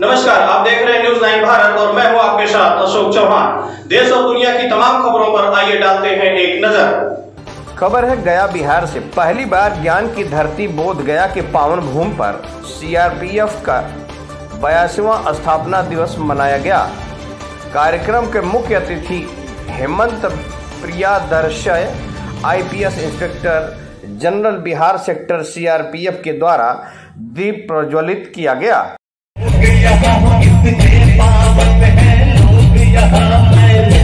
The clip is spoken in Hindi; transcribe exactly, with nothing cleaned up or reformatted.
नमस्कार, आप देख रहे हैं न्यूज़ नाइन भारत और मैं हूं आपके साथ अशोक चौहान। देश और दुनिया की तमाम खबरों पर आइए डालते हैं एक नजर। खबर है गया बिहार से। पहली बार ज्ञान की धरती बोध गया के पावन भूमि पर सीआरपीएफ का बयासीवां स्थापना दिवस मनाया गया। कार्यक्रम के मुख्य अतिथि Hemant Priyadarshi IPS inspector general Bihar sector CRPF के द्वारा दीप प्रज्वलित किया गया।